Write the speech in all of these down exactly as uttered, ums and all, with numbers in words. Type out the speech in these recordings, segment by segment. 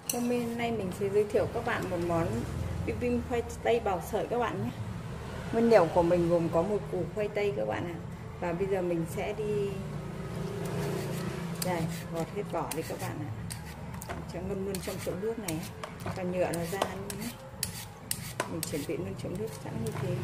Hôm nay mình sẽ giới thiệu các bạn một món bim bim khoai tây bào sợi các bạn nhé. Nguyên liệu của mình gồm có một củ khoai tây các bạn ạ. Và bây giờ mình sẽ đi đây gọt hết vỏ đi các bạn ạ. Cho ngâm luôn trong chậu nước này và nhựa nó ra luôn nhé. Mình chuẩn bị luôn chậu nước sẵn như thế.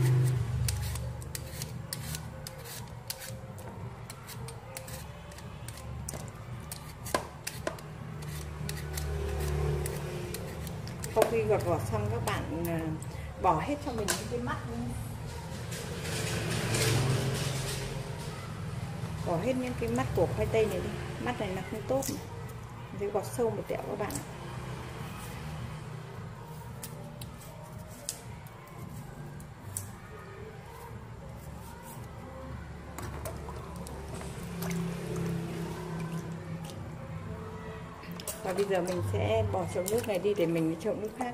Sau khi gọt vỏ xong các bạn bỏ hết cho mình những cái mắt đi. Bỏ hết những cái mắt của khoai tây này đi. Mắt này là không tốt này. Để gọt sâu một tẹo các bạn ạ. Và bây giờ mình sẽ bỏ chậu nước này đi để mình chậu nước khác.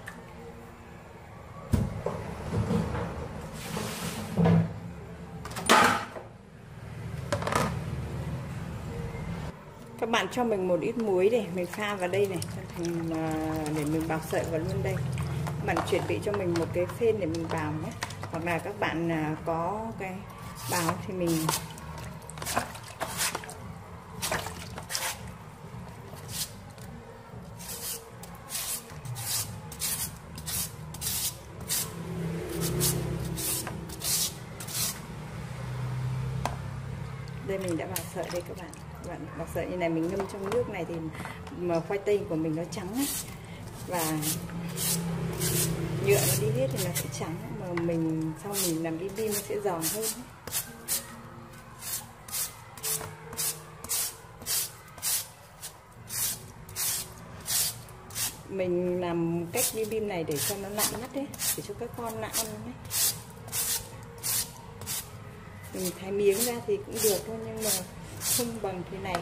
Các bạn cho mình một ít muối để mình pha vào đây này, để mình bào sợi vào luôn đây. Các bạn chuẩn bị cho mình một cái phên để mình bào nhé. Hoặc là các bạn có cái bào thì mình đây mình đã bào sợi đây các bạn. Các bạn bào sợi như này mình ngâm trong nước này thì mà khoai tây của mình nó trắng ấy. Và nhựa nó đi hết thì nó sẽ trắng, mà mình sau mình làm bim bim nó sẽ giòn hơn ấy. Mình làm cách bim bim này để cho nó lạ mắt đấy, để cho các con lạ ăn đấy. Mình thái miếng ra thì cũng được thôi, nhưng mà không bằng thế này.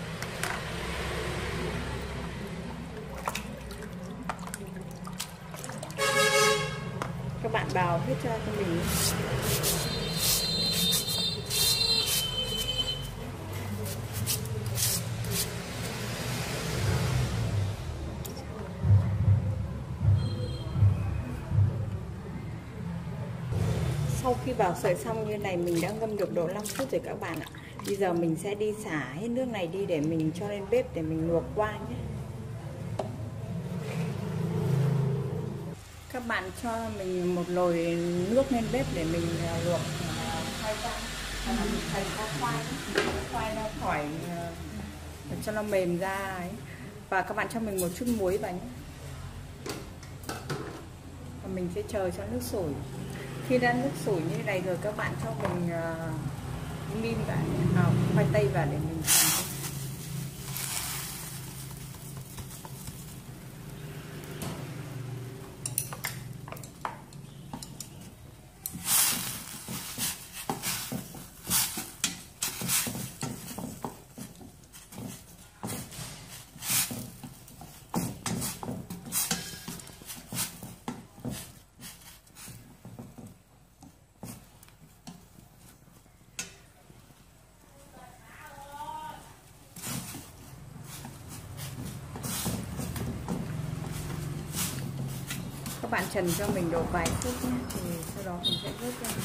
Các bạn bào hết cho mình. Sau khi bào sợi xong như này mình đã ngâm được độ năm phút rồi các bạn ạ. Bây giờ mình sẽ đi xả hết nước này đi để mình cho lên bếp để mình luộc qua nhé. Các bạn cho mình một nồi nước lên bếp để mình luộc khoai qua. Và mình thành có khoai, khoai nó khỏi để cho nó mềm ra ấy. Và các bạn cho mình một chút muối vào nhé. Và mình sẽ chờ cho nước sôi. Khi đã nước sủi như này rồi các bạn cho mình uh, bim vào, à, khoai tây vào để mình xào. Các bạn trần cho mình độ vài phút nhé, thì sau đó mình sẽ vớt ra.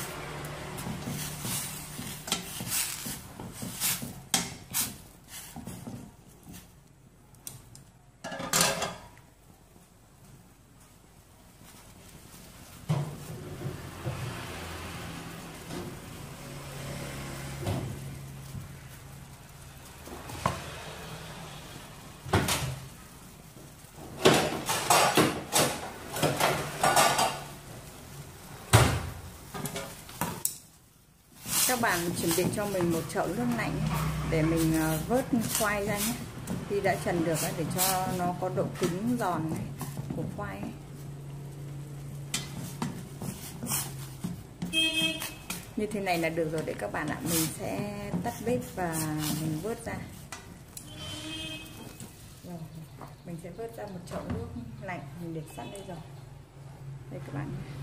Các bạn chuẩn bị cho mình một chậu nước lạnh để mình vớt khoai ra nhé. Khi đã trần được để cho nó có độ cứng giòn này của khoai ấy. Như thế này là được rồi đấy các bạn ạ. Mình sẽ tắt bếp và mình vớt ra. Rồi, mình sẽ vớt ra một chậu nước lạnh mình để sẵn đây rồi. Đây các bạn nhé.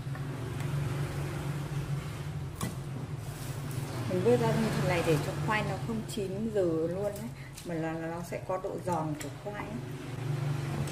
Mình vớt ra như thế này để cho khoai nó không chín dừ luôn ấy, mà là nó sẽ có độ giòn của khoai ấy.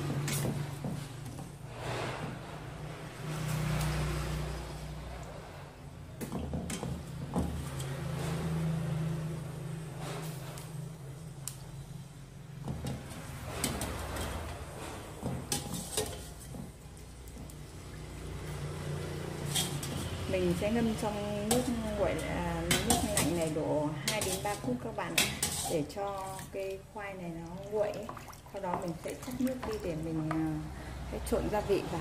Mình sẽ ngâm trong nước nguội à, nước lạnh này độ hai đến ba phút các bạn ạ, để cho cái khoai này nó nguội. Sau đó mình sẽ xắt nước đi để mình sẽ trộn gia vị vào.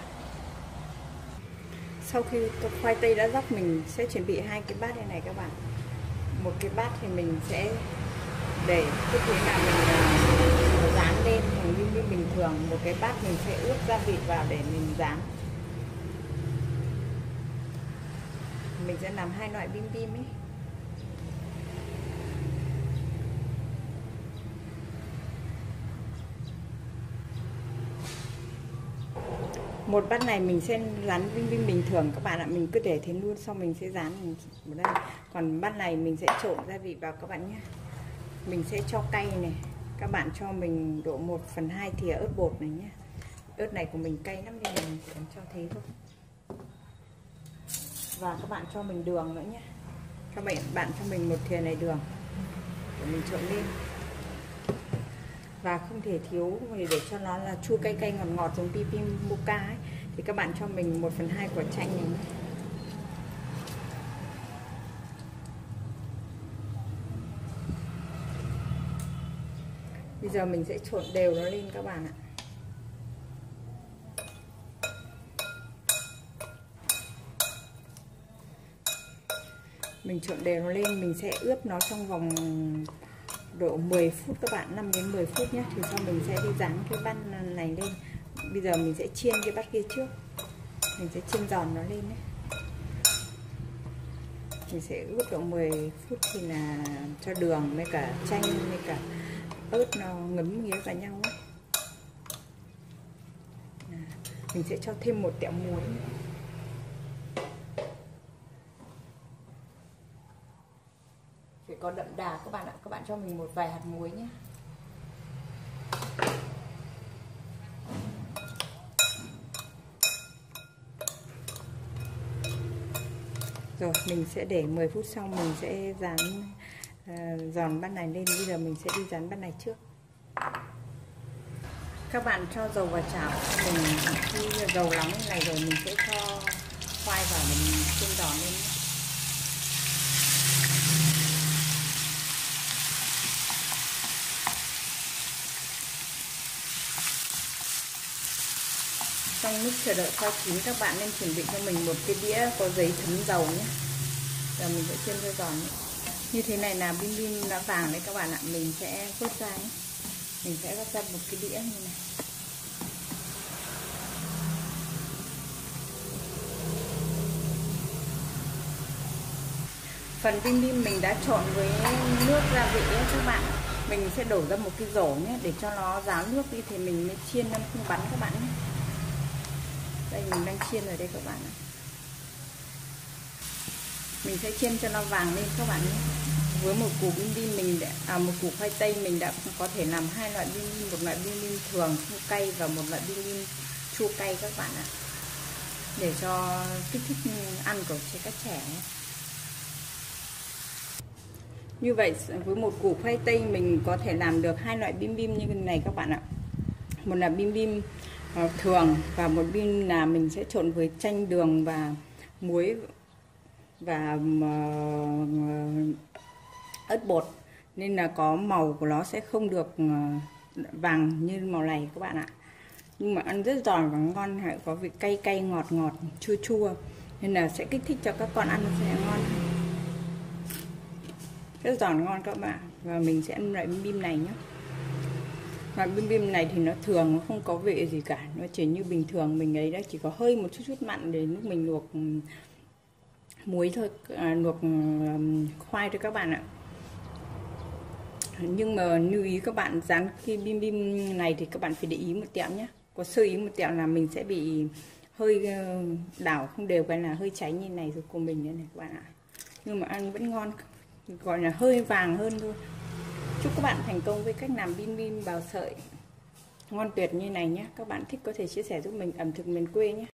Sau khi khoai tây đã róc, mình sẽ chuẩn bị hai cái bát này này các bạn. Một cái bát thì mình sẽ để cái thế là mình dán lên như, như bình thường. Một cái bát mình sẽ ướp gia vị vào để mình dán. Mình sẽ làm hai loại bim bim ấy. Một bát này mình sẽ rán bim bim bình thường các bạn ạ, mình cứ để thế luôn, xong mình sẽ rán mình ở đây. Còn bát này mình sẽ trộn gia vị vào các bạn nhé. Mình sẽ cho cay này, các bạn cho mình độ một phần hai thìa ớt bột này nhé. Ớt này của mình cay lắm nên mình chỉ cho thế thôi. Và các bạn cho mình đường nữa nhé. Các bạn bạn cho mình một thìa này đường để mình trộn lên. Và không thể thiếu để cho nó là chua cay cay ngọt ngọt giống bim mocha ấy, thì các bạn cho mình một phần hai quả chanh này nhé. Bây giờ mình sẽ trộn đều nó lên các bạn ạ. Mình trộn đều nó lên, mình sẽ ướp nó trong vòng độ mười phút các bạn, năm đến mười phút nhé. Thì sau mình sẽ đi dán cái bát này lên. Bây giờ mình sẽ chiên cái bát kia trước. Mình sẽ chiên giòn nó lên đấy. Mình sẽ ướp độ mười phút thì là cho đường với cả chanh với cả ớt nó ngấm nghía vào nhau ấy. Mình sẽ cho thêm một tẹo muối nữa. Phải có đậm đà các bạn ạ. Các bạn cho mình một vài hạt muối nhé. Rồi mình sẽ để mười phút sau mình sẽ dán uh, giòn bát này lên. Bây giờ mình sẽ đi dán bát này trước. Các bạn cho dầu vào chảo. Mình khi dầu nóng này rồi mình sẽ cho khoai vào để mình chiên giòn lên nhé. Trong lúc chờ đợi khoai chín, các bạn nên chuẩn bị cho mình một cái đĩa có giấy thấm dầu nhé. Giờ mình sẽ chiên cho giòn nhé. Như thế này là bim bim đã vàng đấy các bạn ạ. Mình sẽ vớt ra nhé. Mình sẽ vớt ra một cái đĩa như này. Phần bim bim mình đã trộn với nước gia vị ấy các bạn. Mình sẽ đổ ra một cái rổ nhé, để cho nó ráo nước đi thì mình mới chiên nó không bắn các bạn nhé. Đây mình đang chiên rồi đây các bạn ạ. Mình sẽ chiên cho nó vàng lên các bạn nhé. Với một củ bim bim mình đã, à, một củ khoai tây mình đã có thể làm hai loại bim bim, một loại bim bim thường không cay và một loại bim bim chua cay các bạn ạ. Để cho kích thích ăn của các trẻ. Như vậy với một củ khoai tây mình có thể làm được hai loại bim bim như thế này các bạn ạ. Một là bim bim thường và một bim là mình sẽ trộn với chanh, đường và muối và ớt bột, nên là có màu của nó sẽ không được vàng như màu này các bạn ạ. Nhưng mà ăn rất giòn và ngon, hay có vị cay cay ngọt ngọt chua chua, nên là sẽ kích thích cho các con ăn sẽ ngon, rất giòn ngon các bạn. Và mình sẽ ăn loại bim bim này nhé. Loại bim bim này thì nó thường, nó không có vị gì cả, nó chỉ như bình thường mình ấy, đó chỉ có hơi một chút chút mặn để lúc mình luộc muối thôi, à, luộc khoai thôi các bạn ạ. Nhưng mà lưu ý các bạn dán cái bim bim này thì các bạn phải để ý một tẹo nhé. Có sơ ý một tẹo là mình sẽ bị hơi đảo không đều, cái là hơi cháy như này rồi của mình nữa này các bạn ạ. Nhưng mà ăn vẫn ngon, gọi là hơi vàng hơn thôi. Chúc các bạn thành công với cách làm bim bim bào sợi ngon tuyệt như này nhé. Các bạn thích có thể chia sẻ giúp mình ẩm thực miền quê nhé.